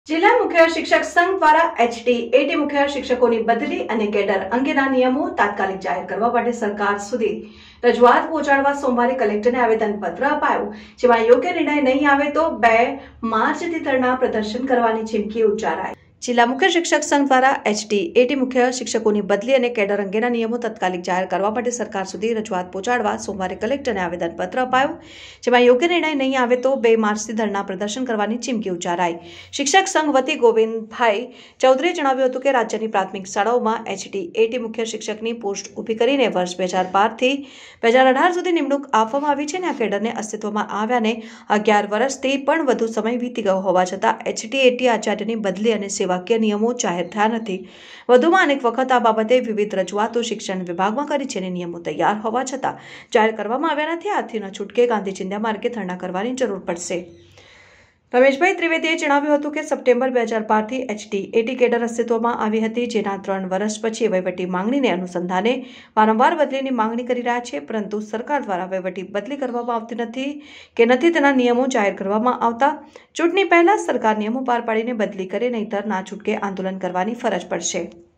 જિલ્લા મુખ્ય શિક્ષક સંઘ દ્વારા HTAT મુખ્ય શિક્ષકોની બદલી અને કેડર અંગેના નિયમો તાત્કાલિક જાહેર કરવા માટે સરકાર સુધી રજૂઆત પહોંચાડવા સોમવારે કલેક્ટરને આવેદનપત્ર અપાયું, જેમાં યોગ્ય નિર્ણય નહીં આવે તો 2 માર્ચથી ધરણા પ્રદર્શન કરવાની ચીમકી ઉચ્ચારાઈ। જિલ્લા મુખ્ય શિક્ષક સંઘ દ્વારા HTAT મુખ્ય શિક્ષકોની બદલી અને કેડર અંગેના નિયમો તાત્કાલિક જાહેર કરવા માટે સરકાર સુધી રજૂઆત પહોંચાડવા સોમવારે કલેક્ટરને આવેદનપત્ર અપાયું, જેમાં યોગ્ય નિર્ણય નહીં આવે તો 2 માર્ચથી ધરણા પ્રદર્શન કરવાની ચીમકી ઉચ્ચારાઈ। શિક્ષક સંઘ વતી ગોવિંદભાઈ ચૌધરીએ જણાવ્યું હતું કે રાજ્યની પ્રાથમિક શાળાઓમાં HTAT મુખ્ય શિક્ષકની પોસ્ટ ઊભી કરીને વર્ષ 2012થી 2018 સુધી નિમણૂક આપવામાં આવી છે અને આ કેડરને અસ્તિત્વમાં આવ્યાને 11 વર્ષથી પણ વધુ સમય વીતી ગયો હોવા છતાં HTAT આચાર્યની બદલી અને સેવાકીય નિયમો જાહેર થયા નથી। વધુમાં અનેક વખત આ બાબતે વિવિધ રજૂઆતો શિક્ષણ વિભાગમાં કરી છે અને નિયમો તૈયાર હોવા છતાં જાહેર કરવામાં આવ્યા નથી। આથી ન છૂટકે ગાંધી ચિંધ્યા માર્ગે ધરણા કરવાની જરૂર પડશે। રમેશભાઈ ત્રિવેદીએ જણાવ્યું હતું કે સપ્ટેમ્બર 2012થી HTAT કેડર અસ્તિત્વમાં આવી હતી, જેના 3 વર્ષ પછી વહીવટી માંગણીને અનુસંધાને વારંવાર બદલીની માંગણી કરી રહ્યા છે, પરંતુ સરકાર દ્વારા વહીવટી બદલી કરવામાં આવતી નથી તેના નિયમો જાહેર કરવામાં આવતા। ચૂંટણી પહેલા સરકાર નિયમો પાર પાડીને બદલી કરે, નહીંતર ના છૂટકે આંદોલન કરવાની ફરજ પડશે।